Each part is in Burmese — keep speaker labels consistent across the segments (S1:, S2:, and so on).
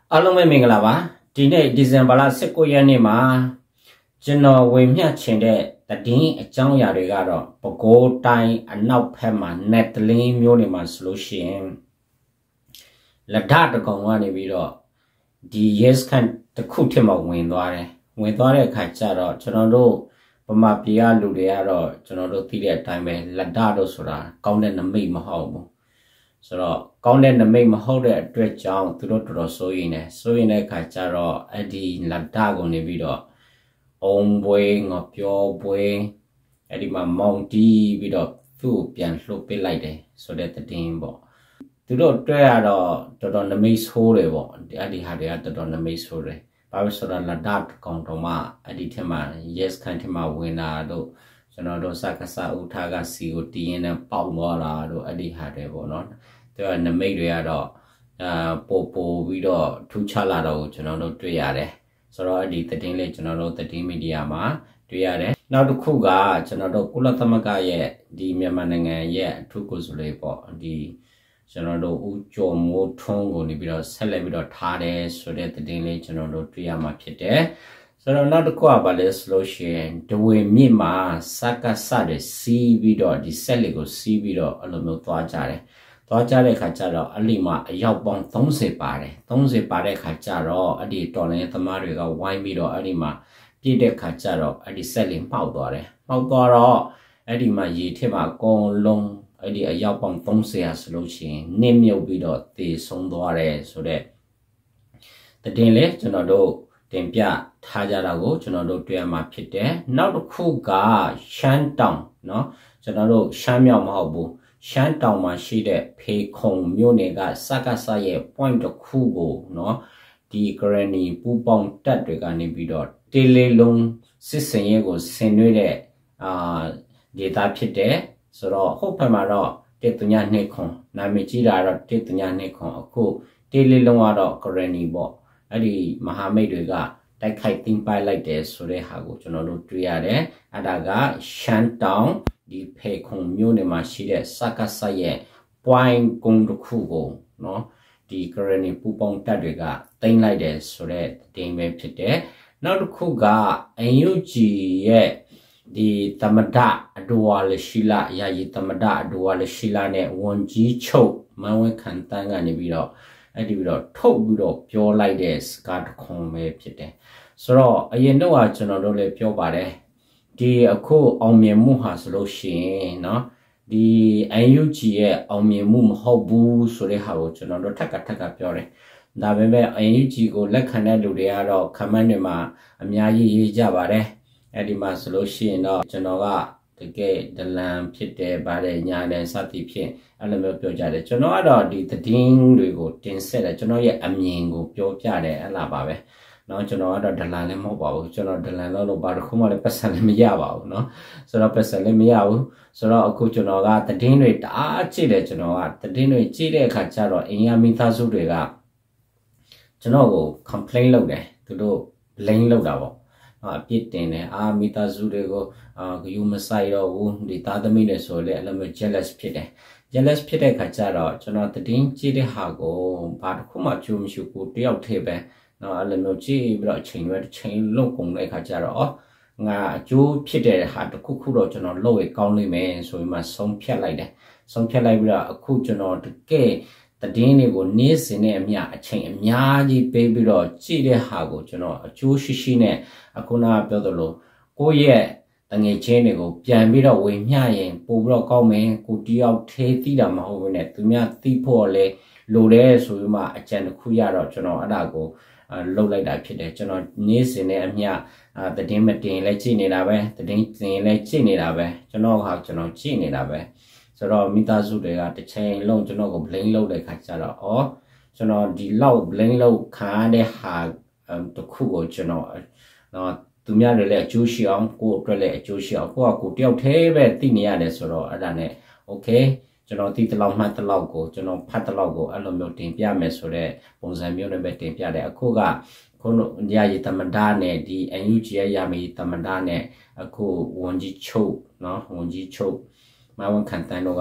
S1: အားလုံးပဲမင်္ဂလာပါဒီနေ့ဒီဇင်ဘာလ19ရက်နေ့မှာကျွန်တော်ဝေမျှချင်တဲ့သတင်းအကြောင်းအရာတွေကတော့ပဲခူးတိုင်းအနောက်ဘက်မှာနယ်တလင်းမျိုးတွေမှာဆိုလို့ရှိရင်လက်ဒတကောင်ကနေပြီးတော့ဒီ yes ခန့်တစ်ခုထက်မှဝင်သွားတဲ့အခါကျတော့ကျွန်တော်တို့ဗမာပြည်ကလူတွေကတော့ကျွန်တော်တို့သိတဲ့အတိုင်းပဲလက်ဒတို့ဆိုတာကောင်းတဲ့နမိတ်မဟုတ်ဘူးဆိုတော့ကောင်းတဲ့နမိတ်မဟုတ်တဲ့အတွက်ကြောင့်သူတို့တော်တော်စိုးရိမ်တဲ့အခါကျတော့အဲ့ဒီလက်ဒကိုနေပြီးတော့အုံပွဲငပြောပွဲအဲ့ဒီမှာမောင်တီးပြီးတော့သူ့ကိုပြန်လှုပ်ပစ်လိုက်တယ်ဆိုတဲ့သတင်းပေါ့သူတို့တွေ့ရတော့တော်တော်နမိတ်ဆိုးတယ်ပေါ့အဲ့ဒီဟာတွေကတော်တော်နမိတ်ဆိုးတယ်ဘာလို့ဆိုတော့လက်ဒကောင်တော်မှအဲ့ဒီထက်မှ yes ခန့်ထက်မှဝင်လာတော့ကျွန်တော်တို့စကစဥထားကစီကိုတီးရင်နဲ့ပေါက်သွားတာတို့အဲ့ဒီဟာတွေပေါ့နော်သူကနမိတ်တွေကတော့ပို့ပြီးတော့ထူးခြားလာတော့ကျွန်တော်တို့တွေ့ရတယ်ဆိုတော့အဲ့ဒီသတင်းလေးကျွန်တော်တို့သတင်းမီဒီယာမှာတွေ့ရတယ်နောက်တစ်ခုကကျွန်တော်တို့ကုလသမဂ္ဂရဲ့ဒီမြန်မာနိုင်ငံရဲ့အထူးကိုယ်စားလှယ်ပေါ့ဒီကျွန်တော်တို့ဦးကျော်မိုးထွန်းကိုနေပြီးတော့ဆက်လက်ပြီးတော့ထားတယ်ဆိုတဲ့သတင်းလေးကျွန်တော်တို့တွေ့ရမှာဖြစ်တယ်ဆိုတော့နောက်တစ်ခုကဘာလဲဆိုလို့ရှိရင်ဒဝေမြစ်မှာစကစတွေစီးပြီးတော့ဒီဆက်လက်ကိုစီးပြီးတော့အဲ့လိုမျိုးသွားကြတယ်သွားကြတဲ့ခါကျတော့အဲ့ဒီမှာအယောက်ပေါင်း30ပါတယ်30ပါတဲ့ခါကျတော့အဲ့ဒီတော်လိုင်းသမားတွေကဝိုင်းပြီးတော့အဲ့ဒီမှာပြည့်တဲ့ခါကျတော့အဲ့ဒီဆက်လက်မှောက်သွားတယ်မှောက်သွားတော့အဲ့ဒီမှာရေထက်မှာအကုန်လုံးအဲ့ဒီအယောက်ပေါင်း30ရာဆိုလို့ရှိရင်နစ်မြုပ်ပြီးတော့သေဆုံးသွားတယ်ဆိုတဲ့တင်လေကျွန်တော်တို့တင်ပြထားကြတာကိုကျွန်တော်တို့တွေ့ရမှာဖြစ်တယ်နောက်တစ်ခုကရှမ်းတောင်เนาะကျွန်တော်တို့ရှမ်းမြောက်မဟုတ်ဘူးရှမ်းတောင်မှာရှိတဲ့ဖေခုံမြို့နယ်ကစကစရဲ့ point တစ်ခုကိုเนาะဒီဂရနီပူပေါင်းတက်တွေကနေပြီးတော့တေးလေးလုံးစစ်စင်ရဲကိုဆင်နွှဲတဲ့ဒေတာဖြစ်တယ်ဆိုတော့ဟုတ်ဖက်မှာတော့တေတညာနှစ်ခွန်နာမည်ကြီးတာတော့တေတညာနှစ်ခွန်အခုတေးလေးလုံးကတော့ဂရနီပေါ့အဲ့ဒီမဟာမိတ်တွေကတိုက်ခိုက်သိမ်းပိုက်လိုက်တယ်ဆိုတဲ့ဟာကိုကျွန်တော်တို့တွေ့ရတယ်အဲ့ဒါကရှမ်းတောင်ဒီဖေခုံမျိုးနယ်မှာရှိတဲ့စကစရဲ့ point ကုန်းတစ်ခုကိုเนาะဒီကရဏီပူပေါင်းတက်တွေကတင်လိုက်တယ်ဆိုတဲ့တင်ပဲဖြစ်တယ်နောက်တစ်ခုကအန်ယူဂျီရဲ့ဒီသမဒအဒဝါလရှိလာယာယီသမဒအဒဝါလရှိလာနဲ့ဝန်ကြီးချုပ်မန်ဝဲခန်တန်းကနေပြီးတော့အဲ့ဒီပြီးတော့ထုတ်ပြီးတော့ပြောလိုက်တဲ့စကားတစ်ခုပဲဖြစ်တယ်ဆိုတော့အရင်တော့ကျွန်တော်တို့လည်းပြောပါတယ်ဒီအခုအောင်မြင်မှုဟာဆိုလို့ရှိရင်เนาะဒီ UNG ရဲ့အောင်မြင်မှုမဟုတ်ဘူးဆိုတဲ့ဟာကိုကျွန်တော်တို့ထက်ကပြောတယ်ဒါပေမဲ့ UNG ကိုလက်ခံတဲ့လူတွေကတော့ comment တွေမှာအများကြီးရေးကြပါတယ်အဲ့ဒီမှာဆိုလို့ရှိရင်တော့ကျွန်တော်ကတကယ်ဒလန်ဖြစ်တယ်ဗါတဲ့ညာနဲ့စသည်ဖြင့်အဲ့လိုမျိုးပြောကြတယ်ကျွန်တော်ကတော့ဒီသတင်းတွေကိုတင်ဆက်တယ်ကျွန်တော်ရဲ့အမြင်ကိုပြောပြတယ်အဲ့လားပါပဲနော်ကျွန်တော်ကတော့ဒလန်လည်းမဟုတ်ပါဘူးကျွန်တော်ဒလန်လို့ဘာတစ်ခုမှလည်းပတ်စံလည်းမရပါဘူးเนาะဆိုတော့ပတ်စံလည်းမရဘူးဆိုတော့အခုကျွန်တော်ကသတင်းတွေတအားကြည့်တယ်ကျွန်တော်ကသတင်းတွေကြည့်တဲ့အခါကျတော့အင်ယာမိသားစုတွေကကျွန်တော်ကို complain လုပ်တယ်သူတို့ blame လုပ်တာပေါ့အပြစ်တင်တယ်မိသားစုတွေကိုဂယုမဆိုင်တော့ဘူးဒီသားသမီးတွေဆိုလေအဲ့လိုမျိုး jealous ဖြစ်တယ် jealous ဖြစ်တဲ့အခါကျတော့ကျွန်တော်သတင်းကြည့်တဲ့ဟာကိုဘာတစ်ခုမှကြိုးမရှိဘူးတယောက်တည်းပဲနော်အဲ့လိုမျိုးကြည့်ပြီးတော့အချိန်လုံးကုန်တဲ့အခါကျတော့ငါအကျိုးဖြစ်တဲ့ဟာတစ်ခုတော့ကျွန်တော်လုပ်ရကောင်းလိမ့်မယ်ဆိုပြီးမှဆုံးဖြတ်လိုက်တယ်ဆုံးဖြတ်လိုက်ပြီးတော့အခုကျွန်တော်တကယ်သတင်းတွေကိုနေ့စဉ်နဲ့အမျှအချိန်အများကြီးပေးပြီးတော့ကြည့်တဲ့ဟာကိုကျွန်တော်အကျိုးရှိနဲ့အခုနကပြောသလိုကိုယ့်ရဲ့တငယ်ချင်းတွေကိုပြန်ပြီးတော့ဝေမျှရင်ပို့ပြီးတော့ကောင်းမယ်ကိုတယောက်သေးသိတာမဟုတ်ဘူးနဲ့သူများသိဖို့လဲလိုတယ်ဆိုပြီးမှအကြံတစ်ခုရတော့ကျွန်တော်အဲ့ဒါကိုလှုပ်လိုက်တာဖြစ်တယ်ကျွန်တော်နေ့စဉ်နဲ့အမျှသတင်းမတင်လဲကြည့်နေတာပဲသတင်းတင်လဲကြည့်နေတာပဲကျွန်တော်ကြည့်နေတာပဲဆိုတော့မိသားစုတွေကတစ်ချိန်လုံးကျွန်တော်ကို blame လုပ်တဲ့ခါကျတော့ကျွန်တော်ဒီလောက် blame လုပ်ခံရတဲ့ဟာတစ်ခုကိုကျွန်တော်သူများတွေလည်းအကျိုးရှိအောင်ကိုယ့်အတွက်လည်းအကျိုးရှိအောင်ကိုတယောက်တည်းပဲသိနေရတယ်ဆိုတော့အဲ့ဒါနဲ့ okayကျွန်တော်သိတလောက်မှတ်တလောက်ကိုကျွန်တော်ဖတ်တလောက်ကိုအဲ့လိုမျိုးတင်ပြမယ်ဆိုတော့ပုံစံမျိုးနဲ့ပဲတင်ပြတယ်အခုကခုရာရီသမဒနဲ့ဒီ UNG ရဲ့ရာမီသမဒနဲ့အခုဝန်ကြီးချုပ်เนาะဝန်ကြီးချုပ်မဝန်ခံတန်းတို့က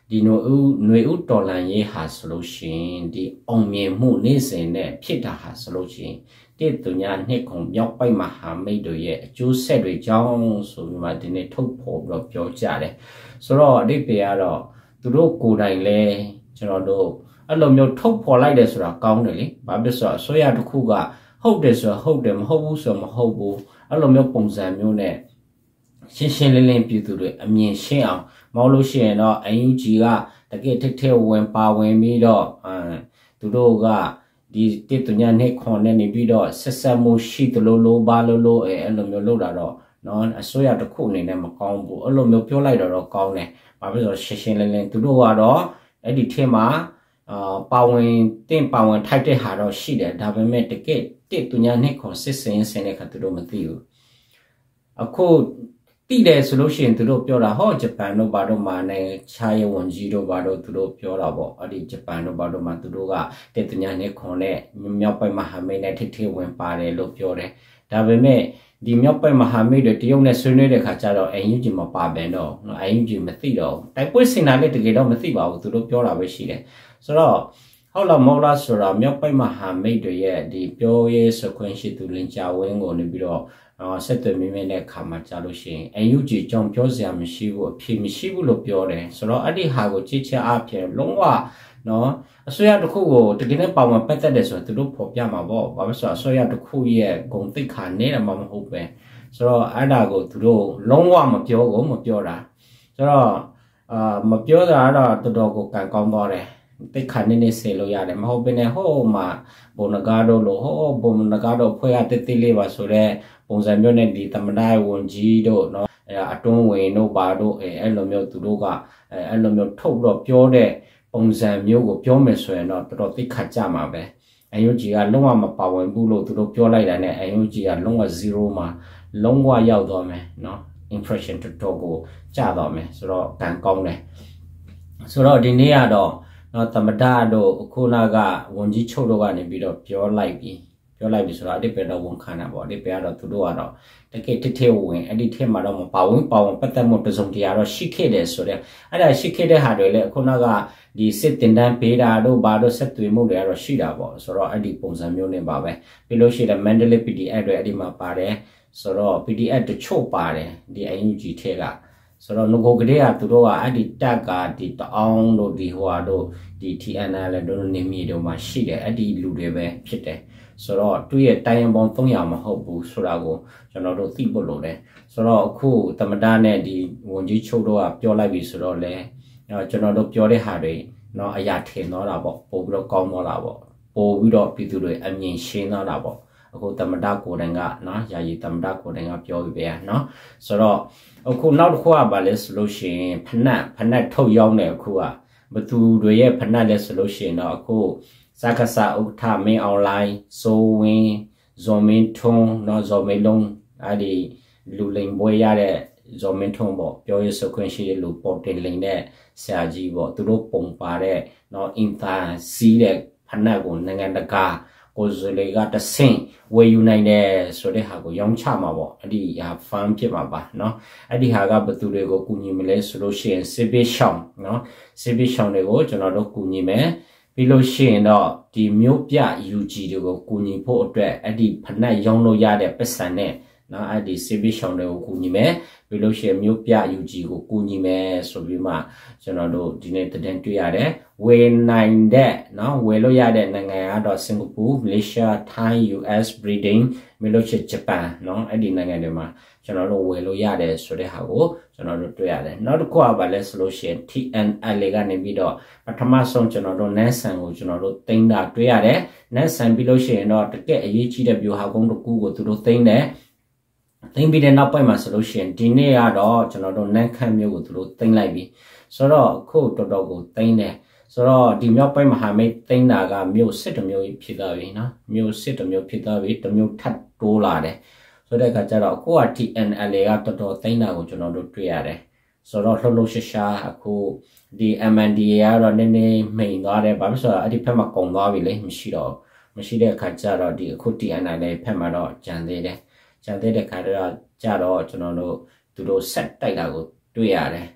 S1: ဒီຫນွေဥတော်လန်ရေးဟာဆိုလို့ရှိရင်ဒီအောင်မြင်မှုနေ့စဉ်နဲ့ဖြစ်တာဟာဆိုလို့ရှိရင်တိတူညာနှစ်ခုမြောက်ပိုက်မဟာမိတ်တို့ရဲ့အကျိုးဆက်တွေကြောင်းဆိုပြီးမှဒီနေ့ထုတ်ဖော်ပြီးတော့ပြောကြတယ်ဆိုတော့အဓိပ္ပာယ်ကတော့သူတို့ကိုယ်တိုင်လဲကျွန်တော်တို့အဲ့လိုမျိုးထုတ်ဖော်လိုက်တယ်ဆိုတာကောင်းတယ်လေဘာဖြစ်ဆိုတော့အစိုးရတစ်ခုကဟုတ်တယ်ဆိုတော့ဟုတ်တယ်မဟုတ်ဘူးဆိုတော့မဟုတ်ဘူးအဲ့လိုမျိုးပုံစံမျိုးနဲ့ရှင်းရှင်းလင်းလင်းပြည်သူတွေအမြင်ရှင်းအောင်မဟုတ်လို့ရှိရင်တော့ UNG ကတကယ်ထိထဲဝင်ပါဝင်ပြီးတော့သူတို့ကဒီတိတူညာနဲ့ခွန်နဲ့နေပြီးတော့ဆက်ဆက်မှုရှိတယ်လို့ဘာလို့အဲ့လိုမျိုးလုပ်တာတော့နော်အစိုးရတစ်ခုအနေနဲ့မကောင်းဘူးအဲ့လိုမျိုးပြောလိုက်တော့ကောင်းတယ်ဘာဖြစ်လို့ရှင်းရှင်းလင်းလင်းသူတို့ကတော့အဲ့ဒီထဲမှာပါဝင်ထိုက်တဲ့ဟာတော့ရှိတယ်ဒါပေမဲ့တကယ်တိတူညာနဲ့ခွန်စစ်စင်တဲ့ခါသူတို့မသိဘူးအခုတိတယ်ဆိုလို့ရှိရင်သူတို့ပြောတာဟောဂျပန်တို့ဘာတို့မှာနဲ့ခြားရဝန်ကြီးတို့ဘာတို့သူတို့ပြောတာပေါ့အဲ့ဒီဂျပန်တို့ဘာတို့မှာသူတို့ကတေတညာနဲ့ခွန်နဲ့မြောက်ပိုက်မဟာမိတ်နဲ့ထိထိဝင်ပါတယ်လို့ပြောတယ်ဒါပေမဲ့ဒီမြောက်ပိုက်မဟာမိတ်တွေတရုတ်နဲ့ဆွေးနွေးတဲ့ခါကျတော့UNGမပါဘဲတော့UNGမသိတော့တိုက်ပွဲစင်တာလည်းတကယ်တော့မသိပါဘူးသူတို့ပြောတာပဲရှိတယ်ဆိုတော့ဟုတ်လားမဟုတ်လားဆိုတော့မြောက်ပိုက်မဟာမိတ်တွေရဲ့ဒီပြောရေးစခွင့်ရှိသူလင်ကြဝင်းကိုနေပြီးတော့ဆက်သွယ်မိတဲ့ခါမှာကြာလို့ရှိရင် UNG ကြောင့်ပြောစရာမရှိဘူးအဖြစ်မရှိဘူးလို့ပြောတယ်ဆိုတော့အဲ့ဒီဟာကိုကြည့်ချအဖြစ်လုံးဝနော်အစိုးရတစ်ခုကိုတကယ်နဲ့ပါဝင်ပတ်သက်တယ်ဆိုတော့သူတို့ဖော်ပြမှာပေါ့ဘာလို့ဆိုတော့အစိုးရတစ်ခုရဲ့ဂုဏ်သိက္ခာနေတာမှမဟုတ်ပဲဆိုတော့အဲ့ဒါကိုသူတို့လုံးဝမပြောတာဆိုတော့မပြောတာတော့တော်တော်ကိုကံကောင်းသွားတယ်တိတ်ခါနေစေလို့ရတယ်မဟုတ်ဘဲနဲ့ဟိုမှာဘုံနဂါတို့လို့ဟိုဘုံနဂါတို့ဖွဲ့ရတိလေးပါဆိုတော့ပုံစံမျိုးနဲ့ဒီသမဒဝန်ကြီးတို့နော်အတွန်းဝင်တို့ပါတို့အဲ့လိုမျိုးသူတို့ကအဲ့လိုမျိုးထုတ်တော့ပြောတဲ့ပုံစံမျိုးကိုပြောမယ်ဆိုရင်တော့တော်တော်သိခါကြမှာပဲUNGကလုံးဝမပါဝင်ဘူးလို့သူတို့ပြောလိုက်တာနဲ့UNGကလုံးဝ0မှာလုံးဝရောက်သွားမယ်နော် impression တော်တော်ကိုကျသွားမယ်ဆိုတော့ကံကောင်းတယ်ဆိုတော့ဒီနေ့ကတော့နော်သမဒတို့အခုနကဝန်ကြီးချုပ်တို့ကနေပြီးတော့ပြောလိုက်ပြီဆိုတော့အတိတ်ပဲတော့ဝန်ခံတာပေါ့အတိတ်ပဲကတော့သူတို့ကတော့တကယ်ထဲဝင်အဲ့ဒီထဲမှာတော့မပါဝင်ပတ်သက်မှုတစုံတရာတော့ရှိခဲ့တယ်ဆိုတော့အဲ့ဒါရှိခဲ့တဲ့ဟာတွေလည်းအခုနကဒီစစ်တင်တန်းပေးတာတို့ဘာတို့ဆက်သွေးမှုတွေကတော့ရှိတာပေါ့ဆိုတော့အဲ့ဒီပုံစံမျိုးနဲ့ပါပဲပြီးလို့ရှိရင် Mandalay PDF တွေအဲ့ဒီမှာပါတယ်ဆိုတော့ PDF တချို့ပါတယ်ဒီ UNG ထဲကဆိုတော့ငကိုကလေးကသူတို့ကအဲ့ဒီတက်ကဒီတအောင်တို့ဒီဟွာတို့ဒီ TNL တို့နေမြေတို့မှာရှိတယ်အဲ့ဒီလူတွေပဲဖြစ်တယ်ဆိုတော့သူ့ရဲ့တိုင်းရန်ပေါင်း300မဟုတ်ဘူးဆိုတာကိုကျွန်တော်တို့သိဖို့လိုတယ်ဆိုတော့အခုသမဒနဲ့ဒီဝန်ကြီးချုပ်တို့ကပြောလိုက်ပြီဆိုတော့လေကျွန်တော်တို့ပြောတဲ့ဟာတွေနော်အရာထင်တော့တာပေါ့ပို့ပြီးတော့ကောင်းတော့တာပေါ့ပို့ပြီးတော့ပြည်သူတွေအမြင်ရှင်းတော့တာပေါ့အခုသမဒကိုယ်တိုင်ကနော်ယာယီသမဒကိုယ်တိုင်ကပြောပြီးပဲနော်ဆိုတော့အခုနောက်တစ်ခုကဘာလဲဆိုလို့ရှိရင်ဖနက်ထုတ်ရောက်နေအခုကဘသူတွေရဲ့ဖနက်လဲဆိုလို့ရှိရင်တော့အခုစကားစာဥထမင်းအွန်လိုင်းဆိုဝင်ဇော်မင်းထုံးနော်ဇော်မင်းလုံးအဲ့ဒီလူလိန်ပွဲရတဲ့ဇော်မင်းထုံးပေါ့ပြောရစခွင့်ရှိတဲ့လူပေါ်တင်လိန်တဲ့ဆရာကြီးပေါ့သူတို့ပုံပါတဲ့နော်အင်တာစီးတဲ့ဖနက်ကိုနိုင်ငံတကာကိုယ်စလေကတဆင့်ဝယ်ယူနိုင်တယ်ဆိုတဲ့ဟာကိုရောင်းချမှာပေါ့အဲ့ဒီဟာဖန်ဖြစ်မှာပါเนาะအဲ့ဒီဟာကဘသူတွေကိုကူညီမလဲဆိုလို့ရှိရင်စစ်ပေးရှောင်းเนาะစစ်ပေးရှောင်းတွေကိုကျွန်တော်တို့ကူညီမယ်ပြီးလို့ရှိရင်တော့ဒီမျိုးပြ UG တွေကိုကူညီဖို့အတွက်အဲ့ဒီဖနက်ရောင်းလို့ရတဲ့ပတ်စံနဲ့နော်အဲ့ဒီစစ်ပေးရှောင်းတွေကိုကူညီမယ်ပြီးလို့ရှိရင်မျိုးပြ UG ကိုကူညီမယ်ဆိုပြီးမှကျွန်တော်တို့ဒီနေ့တင်တွေ့ရတယ်ဝယ်နိုင်တဲ့နော်ဝယ်လို့ရတဲ့နိုင်ငံကတော့စင်ကာပူမလေးရှားထိုင်း US ဗြိတိန်ပြီးလို့ရှိရင်ဂျပန်နော်အဲ့ဒီနိုင်ငံတွေမှာကျွန်တော်တို့ဝယ်လို့ရတယ်ဆိုတဲ့ဟာကိုကျွန်တော်တို့တွေ့ရတယ်နောက်တစ်ခုကဘာလဲဆိုလို့ရှိရင် TNL ကနေပြီးတော့ပထမဆုံးကျွန်တော်တို့နန်းဆန်ကိုကျွန်တော်တို့သိမ်းတာတွေ့ရတယ်နန်းဆန်ပြီးလို့ရှိရင်တော့တကယ်အရေးကြီးတဲ့ဗျူဟာကုန်းတစ်ခုကိုသူတို့သိမ်းတယ်သိမ်းပြီးတဲ့နောက်ပိုင်းမှာဆိုလို့ရှိရင်ဒီနေ့ကတော့ကျွန်တော်တို့နန်းခမ်းမျိုးကိုသူတို့သိမ်းလိုက်ပြီဆိုတော့အခုတော်တော်ကိုသိမ်းတယ်ဆိုတော့ဒီမြောက်ပိုင်းမဟာမိတ်သိမ်းတာကမြို့စစ်တစ်မျိုးဖြစ်သွားပြီနော်မြို့စစ်တစ်မျိုးဖြစ်သွားပြီတစ်မျိုးထပ်တိုးလာတယ်ဆိုတဲ့အခါကျတော့အခုက TNL ကတော်တော်သိမ်းတာကိုကျွန်တော်တို့တွေ့ရတယ်ဆိုတော့လှုပ်ရှားအခုဒီ MNDA ကတော့နည်းနည်းမိန်သွားတယ်ဘာဖြစ်လို့ဆိုတော့အဲ့ဒီဖက်မှာကုန်သွားပြီလေမရှိတဲ့အခါကျတော့ဒီအခု TNL ဖက်မှာတော့ကြံသေးတယ်ကြံသေးတဲ့ခါတော့ကြတော့ကျွန်တော်တို့သူတို့ဆက်တိုက်တာကိုတွေ့ရတယ်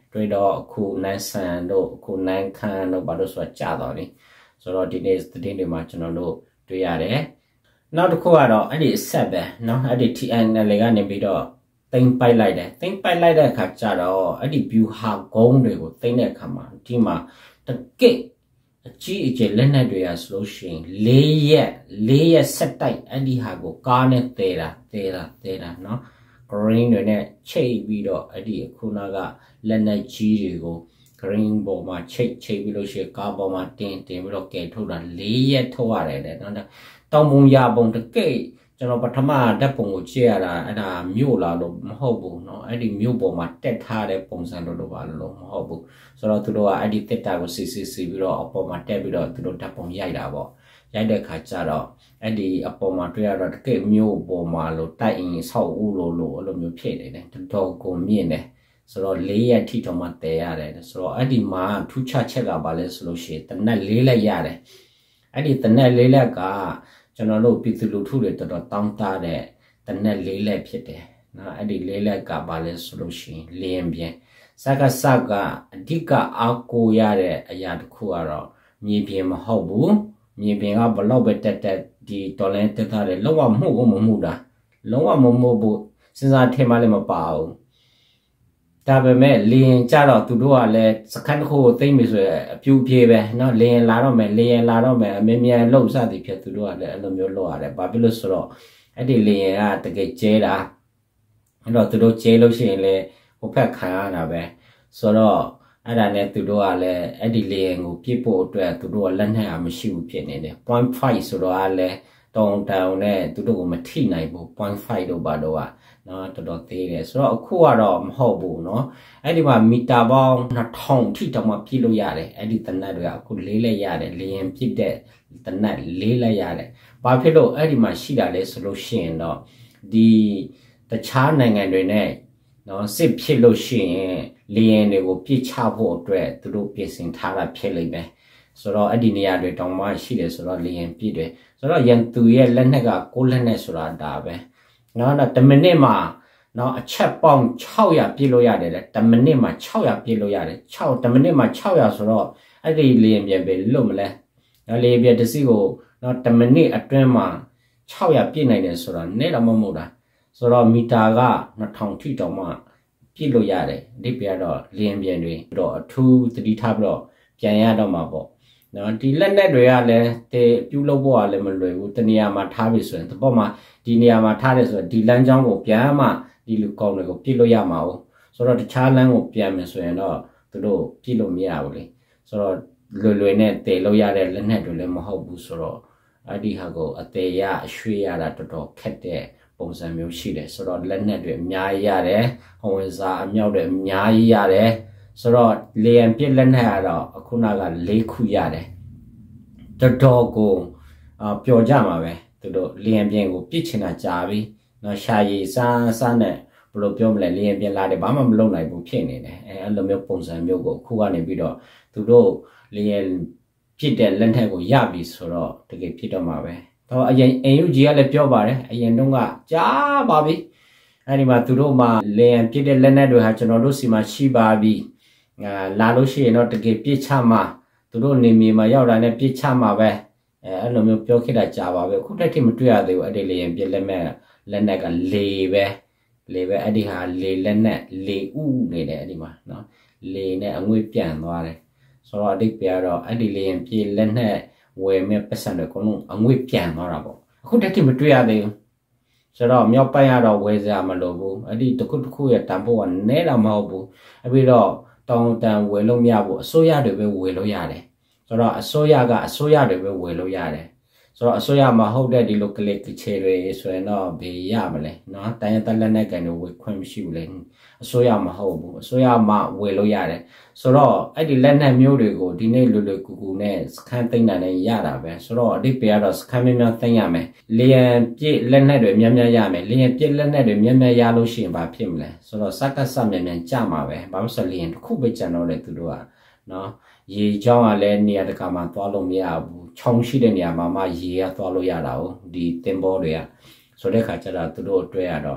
S1: တွေ့တော့အခုနန်းဆန်တို့အခုနန်းခမ်းတို့ဘာလို့ဆိုကြတော့လေဆိုတော့ဒီနေ့သတင်းတွေမှာကျွန်တော်တို့တွေ့ရတယ်နောက်တစ်ခုကတော့အဲ့ဒီအဆက်ပဲเนาะအဲ့ဒီ TNL ကနေပြီးတော့သိမ်းပိုက်လိုက်တယ်သိမ်းပိုက်လိုက်တဲ့အခါကျတော့အဲ့ဒီ view ဟာဂုံးတွေကိုသိမ်းတဲ့အခါမှာဒီမှာတကယ့်အကြီးအကျယ်လက်နက်တွေကဆိုလို့ရှိရင်၄ရက်ဆက်တိုက်အဲ့ဒီဟာကိုကားနဲ့တဲတာเนาะ green တွေနဲ့ချိတ်ပြီးတော့အဲ့ဒီခုနကလက်နက်ကြီးတွေကို green ပေါ်မှာချိတ်ပြီးလို့ရှိရင်ကားပေါ်မှာတင်ပြီးတော့ကဲထုတ်တာ၄ရက်ထုတ်ရတယ်တဲ့เนาะတောင်ပုံရပုံတကယ့်ကျွန်တော်ပထမဓာတ်ပုံကိုကြည့်ရတာအဲ့ဒါမြို့လာလို့မဟုတ်ဘူးเนาะအဲ့ဒီမြို့ပေါ်မှာတက်ထားတဲ့ပုံစံလို့ပါလို့မဟုတ်ဘူးဆိုတော့သူတို့ကအဲ့ဒီတက်တာကိုစီပြီးတော့အပေါ်မှာတက်ပြီးတော့သူတို့ဓာတ်ပုံရိုက်တာပေါ့ရိုက်တဲ့ခါကျတော့အဲ့ဒီအပေါ်မှာတွေ့ရတော့တကယ့်မြို့ပေါ်မှာလို့တိုက်အင်းဆောက်ဦးလို့အဲ့လိုမျိုးဖြစ်နေတယ်တော်ကိုမြင့်တယ်ဆိုတော့၄ရက်ထိတော့မှတည်ရတယ်ဆိုတော့အဲ့ဒီမှာထူးခြားချက်ကပါလဲဆိုလို့ရှိရင်တနက်၄လက်ရတယ်အဲ့ဒီတနက်၄လက်ကကျွန်တော်တို့ပြည်သူလူထုတွေတော်တော်တောင်းတတဲ့တနက်၄လက်ဖြစ်တယ်နော်အဲ့ဒီ၄လက်ကပါလဲဆိုလို့ရှိရင်လင်းပြင်းစကအဓိကအားကိုရတဲ့အရာတစ်ခုကတော့မြေပြင်မဟုတ်ဘူးမြေပြင်ကဘလောက်ပဲတက်ဒီတော်လိုင်းတက်ထားတယ်လုံးဝမှုကိုမမှုတာလုံးဝမမှုဘူးစဉ်းစားထင်မှလည်းမပါဘူးဒါပေမဲ့လင်းကြတော့သူတို့ကလည်းစခန်းတစ်ခုကိုသိမ့်ပြီဆိုရင်အပြူပြေပဲเนาะလင်းလာတော့မယ်အမြဲမြဲလှုပ်စသည်ဖြစ်သူတို့ကလည်းအဲ့လိုမျိုးလှုပ်ရတယ်ဘာဖြစ်လို့ဆိုတော့အဲ့ဒီလင်းကတကယ်ကျဲတာအဲ့တော့သူတို့ကျဲလို့ရှိရင်လည်းဟိုဖက်ခံရတာပဲဆိုတော့အဲ့ဒါနဲ့သူတို့ကလည်းအဲ့ဒီလင်းကိုပြစ်ဖို့အတွက်သူတို့ကလက်နဲ့အမရှိဘူးဖြစ်နေတယ် 0.5 ဆိုတော့လည်းတောင်နဲ့သူတို့ကိုမထိနိုင်ဘူး 0.5 တို့ဘာလို့ကနော်တော်တော်သေးတယ်ဆိုတော့အခုကတော့မဟုတ်ဘူးเนาะအဲ့ဒီမှာမီတာပေါင်း2000ထိတောင်မှပြည့်လို့ရတယ်အဲ့ဒီတနက်တွေကအခု၄လက်ရတယ်လျင်ပြည့်တဲ့တနက်၄လက်ရတယ်ဘာဖြစ်လို့အဲ့ဒီမှာရှိတာလဲဆိုလို့ရှိရင်တော့ဒီတခြားနိုင်ငံတွေနဲ့เนาะစစ်ဖြစ်လို့ရှိရင်လျင်တွေကိုပြစ်ချဖို့အတွက်သူတို့ပြင်ဆင်ထားတာဖြစ်လိမ့်မယ်ဆိုတော့အဲ့ဒီနေရာတွေတောင်မှရှိတယ်ဆိုတော့လျင်ပြည့်တယ်ဆိုတော့ရန်သူရဲ့လက်နက်က6လက်နဲ့ဆိုတာဒါပဲနော်ဒါ10မိနစ်မှာနော်အချက်ပေါင်း600ပြည့်လို့ရတယ်လေ10မိနစ်မှာ600ပြည့်လို့ရတယ်10မိနစ်မှာ600ဆိုတော့အဲ့ဒီလျင်ပြန်ပဲလွတ်မလဲနော်လျင်ပြန်တစ်စီးကိုနော်10မိနစ်အတွင်းမှာ600ပြည့်နိုင်တယ်ဆိုတော့နဲ့တော့မဟုတ်တာဆိုတော့မီတာက2000ထိတောင်မှပြည့်လို့ရတယ်ဒီပြတော့လျင်ပြန်တွေတော့အထူးသတိထားပြီးတော့ပြန်ရတော့မှာပေါ့နော်ဒီလက်နက်တွေကလည်းတေပြုလုပ်ဖို့ကလည်းမလွယ်ဘူးတနေရာမှာထားပြီဆိုရင်တပေါ့မှာဒီနေရာမှာထားတယ်ဆိုတော့ဒီလမ်းကြောင်းကိုပြန်မှဒီလူကောင်းတွေကိုပြစ်လို့ရမှာ哦ဆိုတော့တခြားလမ်းကိုပြန်မယ်ဆိုရင်တော့သူတို့ပြစ်လို့မရဘူးလေဆိုတော့လွယ်နဲ့တေလို့ရတဲ့လက်နက်တွေလည်းမဟုတ်ဘူးဆိုတော့အဲ့ဒီဟာကိုအသေးရအရွှေ့ရတာတော်တော်ခက်တဲ့ပုံစံမျိုးရှိတယ်ဆိုတော့လက်နက်တွေအများကြီးရတယ်ဟိုဝင်စားအမြောက်တွေအများကြီးရတယ်ဆိုတော့လေယံပြစ်လက်နက်ကတော့အခုနက၄ခုရတယ်တော်ကိုပျော်ကြမှာပဲသူတို့လေယံပြင်ကိုပြစ်ချင်တာကြာပြီနော်ရှာရည်စားနဲ့ဘယ်လိုပြောမလဲလေယံပြင်လာတယ်ဘာမှမလုပ်နိုင်ဘူးဖြစ်နေတယ်အဲ့လိုမျိုးပုံစံမျိုးကိုအခုကနေပြီးတော့သူတို့လေယံပြစ်တဲ့လက်နက်ကိုရပြီဆိုတော့တကယ်ဖြစ်တော့မှာပဲတော့အရင်UGကလည်းပြောပါတယ်အရင်တုန်းကကြားပါပြီအဲ့ဒီမှာသူတို့မှာလေယံပြစ်တဲ့လက်နက်တွေဟာကျွန်တော်တို့စီမှာရှိပါပြီလာလို့ရှိရင်တော့တကယ်ပြစ်ချမှာသူတို့နေမြေမှာရောက်လာတဲ့ပြစ်ချမှာပဲအဲ့လိုမျိုးပြောခဲ့တာကြာပါပဲအခုတည်းထိမတွေ့ရသေးဘူးအဲ့ဒီလေရင်ပြလက်နက်ကလေပဲအဲ့ဒီဟာလေလက်နက်လေဥနေတယ်အဲ့ဒီမှာနော်လေနဲ့အငွေ့ပြန်သွားတယ်ဆိုတော့အတိတ်ပြတော့အဲ့ဒီလေရင်ပြလက်နက်ဝယ်မဲ့ပတ်စံတွေအကုန်လုံးအငွေ့ပြန်သွားတာပေါ့အခုတည်းထိမတွေ့ရသေးဘူးဆိုတော့မြောက်ပိုင်းကတော့ဝယ်စရာမလိုဘူးအဲ့ဒီတစ်ခုရဲ့တန်ဖိုးကနဲတာမဟုတ်ဘူးအဲ့ပြီးတော့တောင်းတန်ဝယ်လို့မရဘူးအစိုးရတွေပဲဝယ်လို့ရတယ်ဆိုတော့အစိုးရတွေပဲဝယ်လို့ရတယ်ဆိုတော့အစိုးရမဟုတ်တဲ့ဒီလိုကလစ်ချေတွေဆိုရင်တော့ဘေးရမလဲနော်တိုင်းရတဲ့လက်နဲ့ကန်တွေဝယ်ခွင့်မရှိဘူးလေအစိုးရမဟုတ်ဘူးအစိုးရမှဝယ်လို့ရတယ်ဆိုတော့အဲ့ဒီလက်နက်မျိုးတွေကိုဒီနေ့လွယ်ကူနဲ့စခန်းသိမ်းတာနဲ့ရတာပဲဆိုတော့အတိတ်ပဲကတော့စခန်းများသိမ်းရမယ်လေယံပြည့်လက်နက်တွေများရမယ်လေယံပြည့်လက်နက်တွေများရလို့ရှိရင်ဘာဖြစ်မလဲဆိုတော့စကစမြန်ကြမှာပဲဘာလို့ဆိုလေယံတစ်ခုပဲကြံတော့တယ်သူတို့ကနော်ရေချောင်းကလည်းနေရာတကာမှာသွားလို့မရဘူးချောင်းရှိတဲ့နေရာမှာမှရေကသွားလို့ရတာ哦ဒီတင်ဘောတွေကဆိုတဲ့ခါကျတော့သူတို့အတွက်ရတော့အ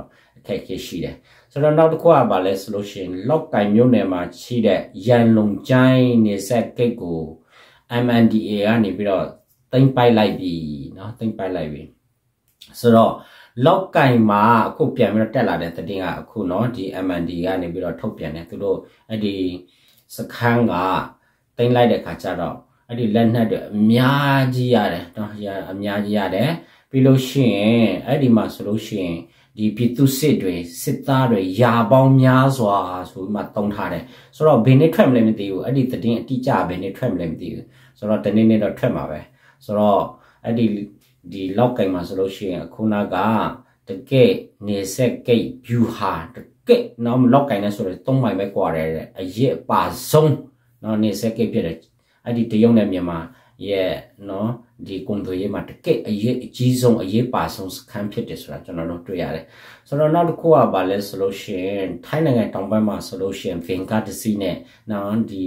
S1: ခက်ခဲရှိတယ်ဆိုတော့နောက်တစ်ခုကဘာလဲဆိုလို့ရှိရင်လောက်ကင်မျိုးနယ်မှာရှိတဲ့ရန်လုံကျိုင်းနေဆက်ကိတ်ကို MNDA ကနေပြီးတော့တင်ပိုက်လိုက်ပြီเนาะတင်ပိုက်လိုက်ပြီဆိုတော့လောက်ကင်မှာအခုပြန်ပြီးတော့တက်လာတဲ့တည်င်းကအခုเนาะဒီ MNDA ကနေပြီးတော့ထုတ်ပြန်တယ်သူတို့အဲ့ဒီစခန်းကတင်လိုက်တဲ့ခါကျတော့အဲ့ဒီလက်နက်တွေအများကြီးရတယ်เนาะအများကြီးရတယ်ပြီးလို့ရှိရင်အဲ့ဒီမှာဆိုလို့ရှိရင်ဒီပြည်သူစစ်တွေစစ်သားတွေယာပေါင်းများစွာဆိုပြီးမှတုံးထားတယ်ဆိုတော့ဘယ်နေ့ထွက်မလဲမသိဘူးအဲ့ဒီတည်င်းအတိအကျဘယ်နေ့ထွက်မလဲမသိဘူးဆိုတော့တနေ့နေ့တော့ထွက်မှာပဲဆိုတော့အဲ့ဒီလောက်ကင်မှာဆိုလို့ရှိရင်အခုနကတကယ်နေဆက်ကိတ် view ဟာတကယ်နော်လောက်ကင်နဲ့ဆိုတော့3မိုင်ပဲกว่าတယ်အရေးပါဆုံးနော်နေဆက်ကိတ်ဖြစ်တယ်အဲ့ဒီတရုတ်နဲ့မြန်မာရဲ့နော်ဒီကွန်ဒိုရေးမှာတကယ်အရေးအကြီးဆုံးအရေးပါဆုံးစခန်းဖြစ်တယ်ဆိုတာကျွန်တော်တို့တွေ့ရတယ်ဆိုတော့နောက်တစ်ခုကဘာလဲဆိုလို့ရှိရင်ထိုင်းနိုင်ငံတောင်ပိုင်းမှာဆိုလို့ရှိရင်ဖင်ကားတစ်စီးနဲ့နော်ဒီ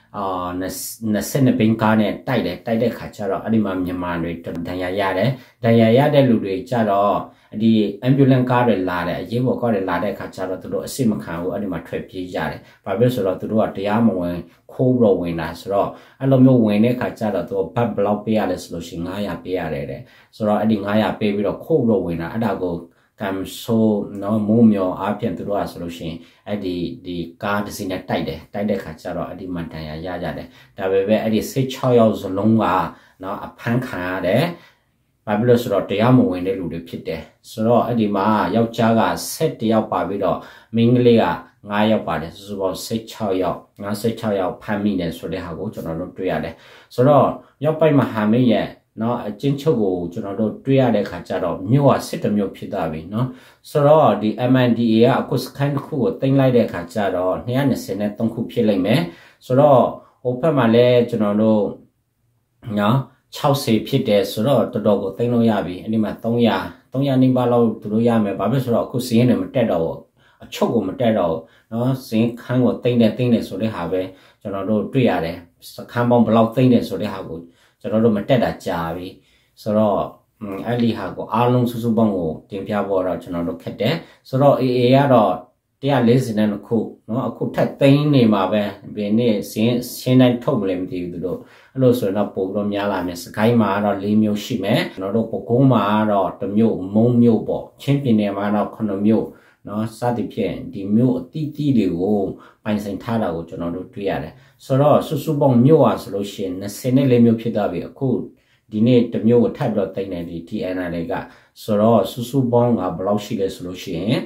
S1: 20ဘင်ကားနဲ့တိုက်တဲ့ခါကျတော့အဲ့ဒီမှာမြန်မာတွေဒဏ်ရာရတဲ့လူတွေကြတော့ဒီ ambulance ကားတွေလာတယ်အရေးပေါ်ကားတွေလာတဲ့ခါကျတော့သူတို့အစ်မခံဘူးအဲ့ဒီမှာထွက်ပြေးကြတယ်ဘာဖြစ်ဆိုတော့သူတို့ကတရားမဝင်ခိုးတော့ဝင်လာဆိုတော့အဲ့လိုမျိုးဝင်တဲ့ခါကျတော့သူဘတ်ဘလောက်ပေးရလဲဆိုလို့ရှိရင်900ပေးရတယ်တဲ့ဆိုတော့အဲ့ဒီ900ပေးပြီးတော့ခိုးတော့ဝင်လာအဲ့ဒါကိုကမ်ဆိုနော်မိုးမြော်အားဖြင့်သူတို့ကဆိုလို့ရှိရင်အဲ့ဒီကားတစ်စီးနဲ့တိုက်တဲ့ခါကျတော့အဲ့ဒီမှတန်ရကြတယ်ဒါပေမဲ့အဲ့ဒီ16ယောက်စလုံးကနော်အဖမ်းခံရတယ်ဘာဖြစ်လို့ဆိုတော့တရားမဝင်တဲ့လူတွေဖြစ်တယ်ဆိုတော့အဲ့ဒီမှာယောက်ျားက7ယောက်ပါပြီးတော့မိန်းကလေးက9ယောက်ပါတယ်စုစုပေါင်း16ယောက်56ယောက်ဖမ်းမိတယ်ဆိုတဲ့ဟာကိုကျွန်တော်တို့တွေ့ရတယ်ဆိုတော့ရောက်ပိုက်မဟာမိတ်ရဲ့နော်အချင်းချုပ်ကိုကျွန်တော်တို့တွေ့ရတဲ့ခါကျတော့မြို့ကစစ်မြို့ဖြစ်သွားပြီနော်ဆိုတော့ဒီ MNDA ကအခုစခန်းတစ်ခုကိုတင်လိုက်တဲ့ခါကျတော့223ခုဖြစ်လိမ့်မယ်ဆိုတော့ဟိုဘက်မှာလည်းကျွန်တော်တို့နော်60ဖြစ်တယ်ဆိုတော့တော်တော်ကိုတင်လို့ရပြီအဲ့ဒီမှာ300နီးပါးလောက်သူတို့ရမယ်ဘာဖြစ်ဆိုတော့အခုစီးရင်လည်းမတက်တော့ဘူးအချုပ်ကိုမတက်တော့နော်စင်းခန်းကိုတင်တယ်ဆိုတဲ့ဟာပဲကျွန်တော်တို့တွေ့ရတယ်စခန်းပေါင်းဘယ်လောက်တင်တယ်ဆိုတဲ့ဟာကိုကျွန်တော်တို့မတက်တာကြာပြီဆိုတော့အဲ့ဒီဟာကိုအားလုံးစုစုပေါင်းကိုတင်ပြဖို့တော့ကျွန်တော်တို့ခက်တယ်ဆိုတော့ AA ကတော့140ခုเนาะအခုထပ်သိမ်းနေမှာပဲဒီနေ့ရှင်းတိုင်းထုတ်မလဲမသိဘူးသူတို့အဲ့လိုဆိုတော့ပို့တော့များလာမယ်စကိုင်းမှာတော့4မျိုးရှိမယ်ကျွန်တော်တို့ပကုံးမှာတော့1မျိုးမုံမျိုးပေါ့ချင်းပြည်နယ်မှာတော့9မျိုးเนาะစသဖြင့်ဒီမျိုးအတိတိတွေကိုပိုင်ဆိုင်ထားတာကိုကျွန်တော်တို့တွေ့ရတယ်ဆိုတော့စုစုပေါင်းမျိုးอ่ะဆိုလို့ရှိရင်24မျိုးဖြစ်သွားပြီအခုဒီနေ့တစ်မျိုးကိုထပ်ပြီးတော့တင်နေဒီ TNR တွေကဆိုတော့စုစုပေါင်းကဘယ်လောက်ရှိလဲဆိုလို့ရှိရင်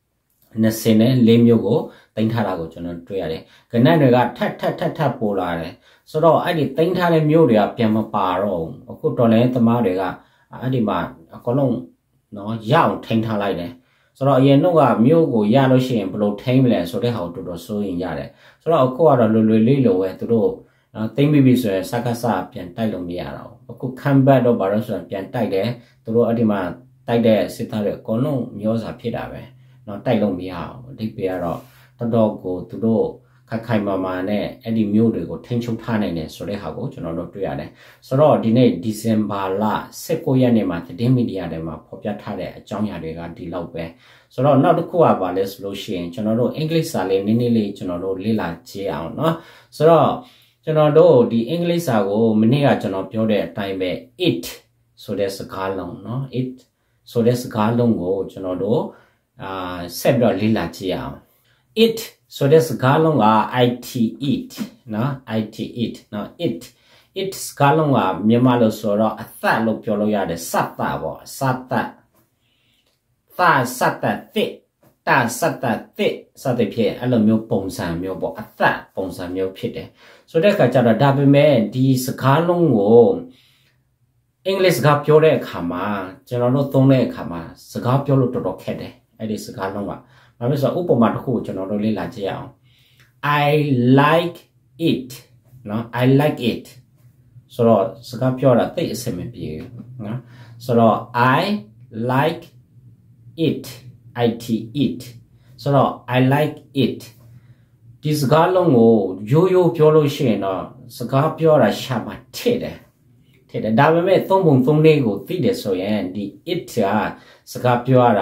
S1: 24မျိုးကိုတင်ထားတာကိုကျွန်တော်တွေ့ရတယ်ခဏတွေကထပ်ပေါ်လာတယ်ဆိုတော့အဲ့ဒီတင်ထားတဲ့မျိုးတွေကပြန်မပါတော့ဘူးအခုတော်လည်းသမားတွေကအဲ့ဒီမှာအကုန်လုံးเนาะရအောင်ထိန်းထားလိုက်တယ်ဆိုတော့အရင်တော့ကမြို့ကိုရလို့ရှိရင်ဘယ်လိုထိမ့်မလဲဆိုတဲ့ဟာကိုတော်တော်စိုးရင်ရတယ်ဆိုတော့အခုကတော့လွယ်လေးလိုပဲသူတို့တိမ့်ပြီးဆိုရင်စကားစပြန်တိုက်လို့မရတော့ဘူးအခုခံဘတ်တော့ဘာလို့ဆိုရင်ပြန်တိုက်တယ်သူတို့အဲ့ဒီမှာတိုက်တဲ့စစ်သားတွေအကုန်လုံးမျိုးစာဖြစ်တာပဲနော်တိုက်လို့မရအောင်အဓိပ္ပာယ်ကတော့တော်ကိုသူတို့ခိုင်မာနဲ့အဲ့ဒီမျိုးတွေကိုထိန်းချုပ်ထားနိုင်တယ်ဆိုတဲ့ဟာကိုကျွန်တော်တို့တွေ့ရတယ်ဆိုတော့ဒီနေ့ဒီဇင်ဘာလ19ရက်နေ့မှာသတင်းမီဒီယာတွေမှာဖော်ပြထားတဲ့အကြောင်းအရာတွေကဒီလောက်ပဲဆိုတော့နောက်တစ်ခုကပါလဲဆိုလို့ရှိရင်ကျွန်တော်တို့အင်္ဂလိပ်စာလေးနည်းနည်းလေးကျွန်တော်တို့လေ့လာကြည့်အောင်เนาะဆိုတော့ကျွန်တော်တို့ဒီအင်္ဂလိပ်စာကိုမနေ့ကကျွန်တော်ပြောတဲ့အတိုင်းပဲ it ဆိုတဲ့စကားလုံးเนาะ it ဆိုတဲ့စကားလုံးကိုကျွန်တော်တို့ဆက်ပြီးတော့လေ့လာကြည့်အောင် it ဆိုတဲ့စကားလုံးက it နော် it နော် it စကားလုံးကမြန်မာလို့ဆိုတော့အသက်လို့ပြောလို့ရတယ်စတ်တာပေါ့စတ်တာစတ်တာတစ်တာစတ်တာတစ်စတဲ့ဖြစ်အဲ့လိုမျိုးပုံစံမျိုးပေါ့အသက်ပုံစံမျိုးဖြစ်တယ်ဆိုတဲ့အခါကျတော့ဒါပေမဲ့ဒီစကားလုံးကိုအင်္ဂလိပ်စကားပြောတဲ့အခါမှာကျွန်တော်တို့သုံးတဲ့အခါမှာစကားပြောလို့တော်တော်ခက်တယ်အဲ့ဒီစကားလုံးကဘာလို့ဆိုဥပမာတစ်ခုကိုကျွန်တော်တို့လေ့လာကြည့်အောင် I like it နော် I like it ဆိုတော့စကားပြောတာသိအဆင်မပြေဘူးနော်ဆိုတော့ I like it it ဆိုတော့ I like it ဒီစကားလုံးကိုရိုးပြောလို့ရှိရင်တော့စကားပြောတာရှာမှထည့်တယ်ဒါပေမဲ့သုံးပုံသုံးလေးကိုသိတယ်ဆိုရင်ဒီ it ကစကားပြောတာ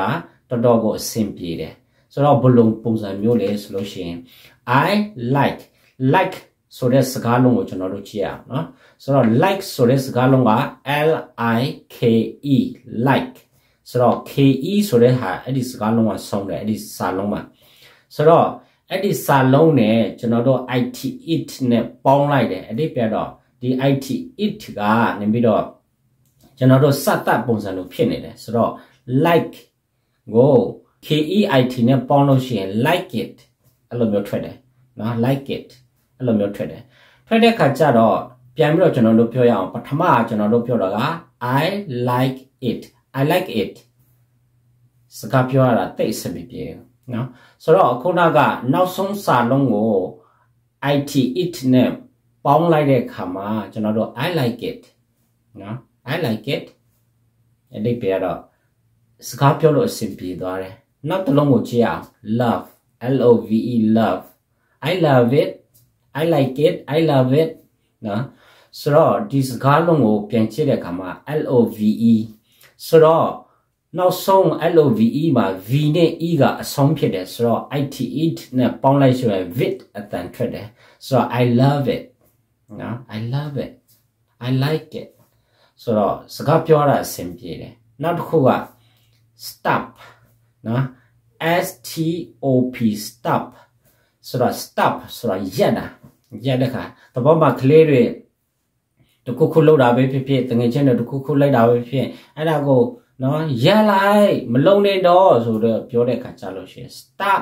S1: တော်တော်ကိုအဆင်ပြေတယ်ဆိုတော့ဘလုံးပုံစံမျိုးလေဆိုလို့ရှိရင် I like ဆိုတဲ့စကားလုံးကိုကျွန်တော်တို့ကြည့်ရအောင်နော်ဆိုတော့ like ဆိုတဲ့စကားလုံးက L I K E like ဆိုတော့ K E ဆိုတဲ့ဟာအဲ့ဒီစကားလုံးကဆုံးတယ်အဲ့ဒီစာလုံးမှာဆိုတော့အဲ့ဒီစာလုံးနဲ့ကျွန်တော်တို့ IT it နဲ့ပေါင်းလိုက်တယ်အဲ့ဒီပြတော့ဒီ IT it ကနေပြီးတော့ကျွန်တော်တို့စတတ်ပုံစံလိုဖြစ်နေတယ်ဆိုတော့ like ကို KEIT နဲ့ပေါင်းလို့ရှိရင် like it အဲ့လိုမျိုးထွက်တယ်နော် like it အဲ့လိုမျိုးထွက်တယ်ထွက်တဲ့ခါကျတော့ပြန်ပြီးတော့ကျွန်တော်တို့ပြောရအောင်ပထမကျွန်တော်တို့ပြောတာက I like it စကားပြောရတာတိတ်အဆင်မပြေဘူးနော်ဆိုတော့ခုနကနောက်ဆုံးစာလုံးကို IT it နဲ့ပေါင်းလိုက်တဲ့အခါမှာကျွန်တော်တို့ I like it နော် I like it အဲ့ဒီပြတော့စကားပြောလို့အဆင်ပြေသွားတယ်နောက်တစ်လုံးကိုကြည့်အောင် love love love I love it I like it I love it နော်ဆိုတော့ဒီစကားလုံးကိုပြန်ကြည့်တဲ့အခါမှာ love ဆိုတော့နောက်ဆုံး love မှာ v နဲ့ e ကအဆုံးဖြစ်တယ်ဆိုတော့ it နဲ့ပေါင်းလိုက်ဆိုရင် vit အတန်ထွက်တယ်ဆိုတော့ I love it နော် I love it I like it ဆိုတော့စကားပြောတာအဆင်ပြေတယ်နောက်တစ်ခုက stop နော် stop stop ဆိုတော့ stop ဆိုတော့ရက်တဲ့ခါတဘောမှာကလေးတွေတခုခုလောက်တာပဲဖြစ်ဖြစ်တငယ်ချင်းတွေတခုခုလိုက်တာပဲဖြစ်အဲ့ဒါကိုနော်ရက်လိုက်မလုံးနဲ့တော့ဆိုတော့ပြောတဲ့ခါကြာလို့ရှိရင် stop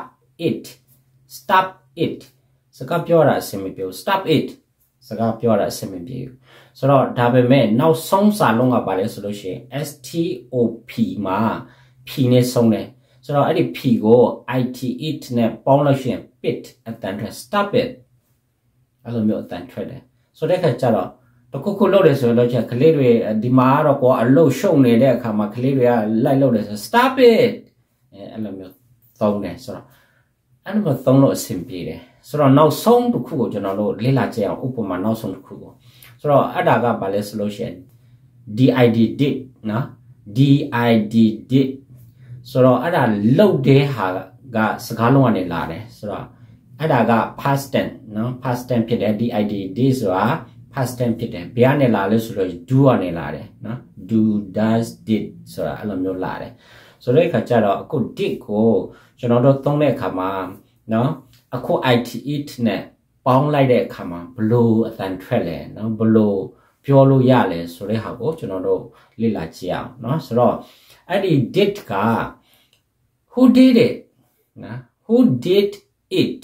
S1: it စကားပြောတာအဆင်မပြေဘူး stop it စကားပြောတာအဆင်မပြေဘူးဆိုတော့ဒါပေမဲ့နောက်ဆုံးစာလုံးကပါလဲဆိုလို့ရှိရင် stop မှာ p နဲ့ဆုံးတယ်ဆိုတော့အဲ့ဒီ p ကို it နဲ့ပေါင်းလို့ရှိရင် pit အတန်ထွက် stop it အဲ့လိုမျိုးအတန်ထွက်တယ်ဆိုတဲ့ခါကျတော့တခုခုလုပ်တယ်ဆိုတော့ကလေးတွေဒီမှာတော့ကိုအလုပ်ရှုံနေတဲ့အခါမှာကလေးတွေကလိုက်လုပ်တယ်ဆို stop it အဲ့လိုမျိုးသုံးတယ်ဆိုတော့အဲ့လိုမျိုးသုံးလို့အဆင်ပြေတယ်ဆိုတော့နောက်ဆုံးတစ်ခုကိုကျွန်တော်တို့လေ့လာကြည့်အောင်ဥပမာနောက်ဆုံးတစ်ခုကိုဆိုတော့အဲ့ဒါကဘာလဲဆိုလို့ရှိရင် did နော် did ဆိုတော့အဲ့ဒါလုတ်တဲ့ဟာကစကားလုံးကနေလာတယ်ဆိုတော့အဲ့ဒါက past tense နော် past tense ဖြစ်တယ် did ဆိုတာ past tense ဖြစ်တယ်ဘယ်ကနေလာလဲဆိုတော့ do ကနေလာတယ်နော် do does did ဆိုတာအဲ့လိုမျိုးလာတယ်ဆိုတော့အခါကျတော့အခု did ကိုကျွန်တော်တို့သုံးတဲ့အခါမှာနော်အခု it နဲ့ပေါင်းလိုက်တဲ့အခါမှာဘလို့အတန်ထွက်လဲနော်ဘလို့ပြောလို့ရလဲဆိုတဲ့ဟာကိုကျွန်တော်တို့လေ့လာကြည့်အောင်နော်ဆိုတော့အဲ့ဒီ did က who did it နော် who did it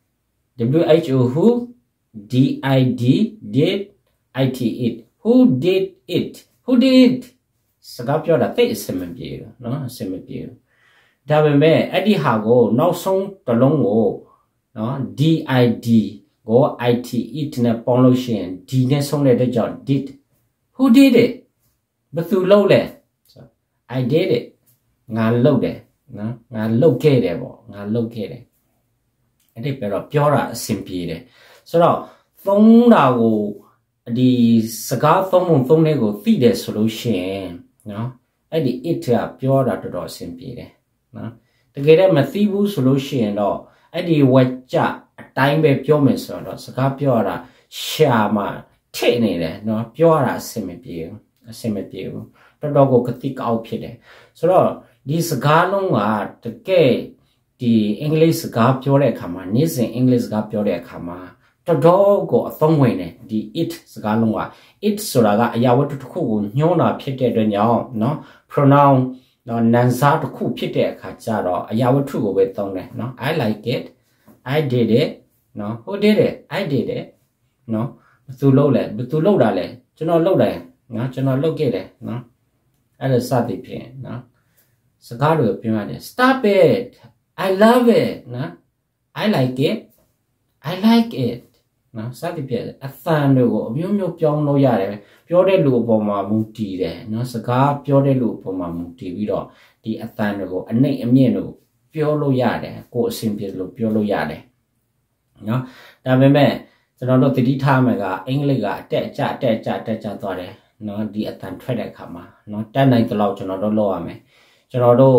S1: who did did it who did it who did စကားပြောတာတိတ်အဆင်မပြေဘူးနော်အဆင်မပြေဘူးဒါပေမဲ့အဲ့ဒီဟာကိုနောက်ဆုံးတစ်လုံးကိုနော် did ကို it နဲ့ပေါင်းလို့ရှိရင် d နဲ့ဆုံးတဲ့အတွက်ကြောင့် did who did it ဘယ်သူလုပ်လဲ I did it ငါလုပ်တယ်နော်ငါလုပ်ခဲ့တယ်ပေါ့ငါလုပ်ခဲ့တယ်အဲ့ဒီပြောတော့ပြောတာအဆင်ပြေတယ်ဆိုတော့သုံးတာကိုဒီစကားသုံးပုံသုံးတဲ့ကိုသိတယ်ဆိုလို့ရှိရင်နော်အဲ့ဒီ it ကပြောတာတော်တော်အဆင်ပြေတယ်နော်တကယ်တော့မသိဘူးဆိုလို့ရှိရင်တော့အဲ့ဒီဝက်ကြအတိုင်းပဲပြောမယ်ဆိုတော့စကားပြောတာရှာမှထိနေတယ်နော်ပြောရတာအဆင်မပြေဘူးတော်တော်ကိုကတိကောက်ဖြစ်တယ်ဆိုတော့ဒီစကားလုံးကတကယ်ဒီအင်္ဂလိပ်စကားပြောတဲ့အခါမှာနေ့စဉ်အင်္ဂလိပ်စကားပြောတဲ့အခါမှာတော်တော်ကိုအသုံးဝင်တယ်ဒီ it စကားလုံးက it ဆိုတာကအရာဝတ္ထုတစ်ခုကိုညှိုးတာဖြစ်တဲ့အတွက်ကြောင့်နော် pronoun နော်နာမ်စာတစ်ခုဖြစ်တဲ့အခါကျတော့အရာဝတ္ထုကိုပဲသုံးတယ်နော် I like it I did it နော် who did it I did it နော်ဘယ်သူလုပ်တာလဲကျွန်တော်လုပ်တယ်နော်ကျွန်တော်လုပ်ခဲ့တယ်နော်အဲ့ဒါစသည်ဖြင့်နော်စကားတွေပြောရတယ် stop it I love it နော် I like it I like it နော်စသည်ဖြင့်အသံတွေကိုအမျိုးမျိုးပြောင်းလို့ရတယ်ပြောတဲ့လူအပေါ်မှာမူတည်တယ်နော်စကားပြောတဲ့လူအပေါ်မှာမူတည်ပြီးတော့ဒီအသံတွေကိုအနှိမ့်အမြင့်တို့ပြောလို့ရတယ်ကိုယ်အဆင်ပြေလို့ပြောလို့ရတယ်နော်ဒါပေမဲ့ကျွန်တော်တို့တတိထားမယ်ကအင်္ဂလိပ်ကအတက်အကျသွားတယ်နော်ဒီအတန်ထွက်တဲ့အခါမှာနော်တက်နိုင်တဲ့လောက်ကျွန်တော်တို့လုပ်ရမယ်ကျွန်တော်တို့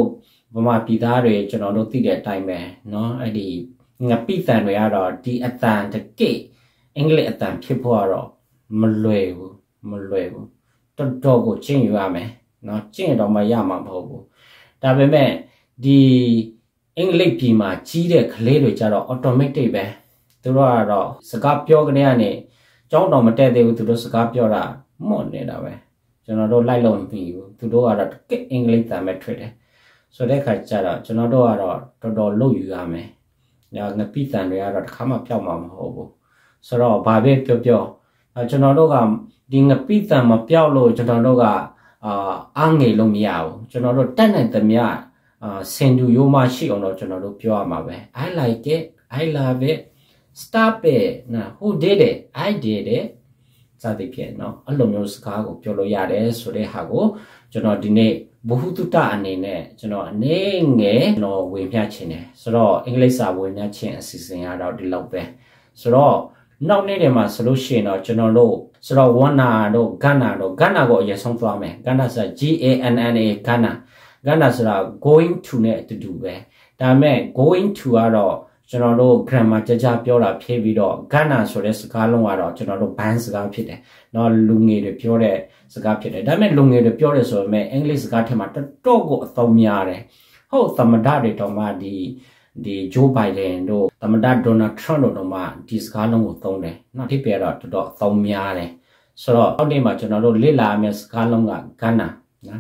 S1: ဗမာပြည်သားတွေကျွန်တော်တို့သိတဲ့အတိုင်းပဲเนาะအဲ့ဒီငပိတန်တွေကတော့ဒီအတန်တကိအင်္ဂလိပ်အတန်ဖြစ်ဖို့ကတော့မလွယ်ဘူးတော်တော်ကိုကျင့်ယူရမယ်เนาะကျင့်တော့မှရမှာမဟုတ်ဘူးဒါပေမဲ့ဒီအင်္ဂလိပ်ပြည်မှာကြီးတဲ့ကလေးတွေကြတော့ automatic ပဲသူတို့ကတော့စကားပြောကြတဲ့ကနေကျောင်းတော်မတက်သေးဘူးသူတို့စကားပြောတာမော့နေတာပဲကျွန်တော်တို့လိုက်လို့မပြီးဘူးသူတို့ကတော့တကယ်အင်္ဂလိပ်တန်ပဲထွက်တယ်ဆိုတဲ့ခါကျတော့ကျွန်တော်တို့ကတော့တော်တော်လုပ်ယူရမယ်ညာငပိတန်တွေကတော့တစ်ခါမှပျောက်မှာမဟုတ်ဘူးဆိုတော့ဘာပဲပြောကျွန်တော်တို့ကဒီငပိတန်မပျောက်လို့ကျွန်တော်တို့ကအားငယ်လို့မရဘူးကျွန်တော်တို့တက်နိုင်သမျှစင်တူရိုးမရှိအောင်တော့ကျွန်တော်တို့ပြောရမှာပဲ I like it I love it stop it နော် who did it I did it စသဖြင့်နော်အဲ့လိုမျိုးစကားကိုပြောလို့ရတယ်ဆိုတဲ့ဟာကိုကျွန်တော်ဒီနေ့ဘ ഹു တုတအနေနဲ့ကျွန်တော်အနေငယ်ကျွန်တော်ဝေမျှချင်တယ်ဆိုတော့အင်္ဂလိပ်စာဝေမျှချင်အစီအစဉ်ကတော့ဒီလောက်ပဲဆိုတော့နောက်နေ့တွေမှာဆိုလို့ရှိရင်တော့ကျွန်တော်တို့ဆိုတော့ဝန္နာတို့ဂန္နာကိုအရင်ဆုံးသွားမယ်ဂန္နာဆိုတာ GANNA ဂန္နာဆိုတာ going to နဲ့အတူတူပဲဒါပေမဲ့ going to ကတော့ကျွန်တော်တို့ grammar ကြပြောတာဖြည့်ပြီးတော့ဂန္နာဆိုတဲ့စကားလုံးကတော့ကျွန်တော်တို့ band စကားဖြစ်တယ်เนาะလူငယ်တွေပြောတဲ့စကားဖြစ်တယ်ဒါပေမဲ့လူငယ်တွေပြောတယ်ဆိုပေမဲ့အင်္ဂလိပ်စကားထဲမှာတော်တော်ကိုအသုံးများတယ်ဟုတ်သမ္မတတွေတော့မှဒီဂျိုးဘိုင်ဒန်တို့သမ္မတဒေါ်နယ်ထရန့်တို့တော့မှဒီစကားလုံးကိုသုံးတယ်เนาะဒီပြတော့တော်တော်အသုံးများတယ်ဆိုတော့အောက်နေ့မှာကျွန်တော်တို့လေ့လာမယ့်စကားလုံးကဂန္နာနော်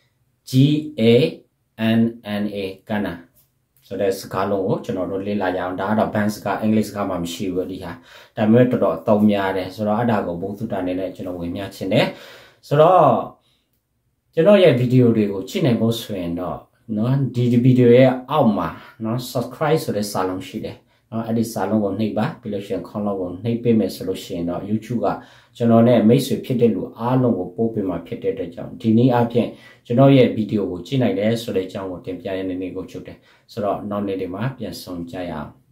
S1: GANNA ဂန္နာဆိုတဲ့စကားလုံးကိုကျွန်တော်တို့လေ့လာရအောင်ဒါကတော့ဘန်စကားအင်္ဂလိပ်စကားမှမရှိဘူးဒီဟာဒါပေမဲ့တော်တော်အသုံးများတယ်ဆိုတော့အဲ့ဒါကိုဘုသူတာနေနဲ့ကျွန်တော်ဝင်များချင်တယ်ဆိုတော့ကျွန်တော်ရဲ့ဗီဒီယိုတွေကိုကြည့်နိုင်ဖို့ဆိုရင်တော့နော်ဒီဗီဒီယိုရဲ့အောက်မှာနော် subscribe ဆိုတဲ့စာလုံးရှိတယ်နော်အဲ့ဒီစာလုံးကိုနှိပ်ပါပြီးလို့ရှိရင်ခေါင်းလုံးကိုနှိပ်ပေးမယ်ဆိုလို့ရှိရင်တော့ YouTube ကကျွန်တော်နဲ့မိတ်ဆွေဖြစ်တဲ့လူအားလုံးကိုပို့ပေးမှာဖြစ်တဲ့အတွက်ကြောင့်ဒီနေ့အပြင်ကျွန်တော်ရဲ့ဗီဒီယိုကိုကြည့်နိုင်တယ်ဆိုတဲ့အကြောင်းကိုတင်ပြရတဲ့နေ့ကိုချုပ်တယ်ဆိုတော့နောက်နေ့တွေမှာပြန်ဆုံကြရအောင်